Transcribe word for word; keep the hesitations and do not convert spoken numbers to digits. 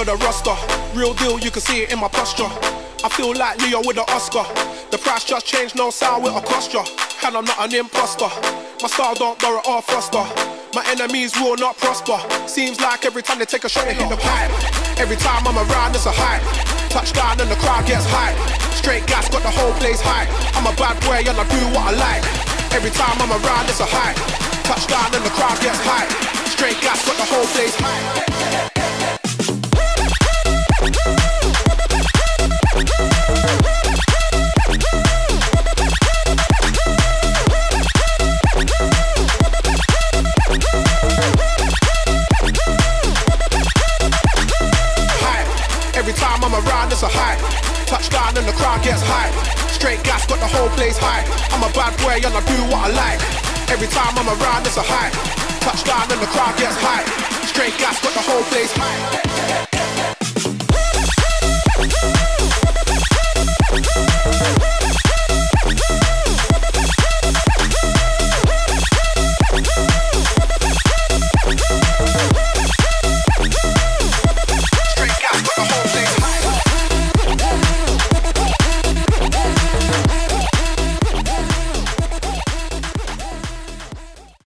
for the roster. Real deal, you can see it in my posture. I feel like Leo with the Oscar. The price just changed, no sound with a cost ya. And I'm not an imposter. My style don't borrow or foster. My enemies will not prosper. Seems like every time they take a shot they hit the pipe. Every time I'm around it's a hype. Touchdown and the crowd gets hype. Straight gas got the whole place hype. I'm a bad boy and I do what I like. Every time I'm around it's a hype. Touchdown and the crowd gets hype. Straight gas got the whole place hype. Every time I'm around, it's a hype. Touchdown and the crowd gets hype. Straight gas got the whole place hype. I'm a bad boy and I do what I like. Every time I'm around, it's a hype. Touchdown and the crowd gets hype. Straight gas got the whole place hype.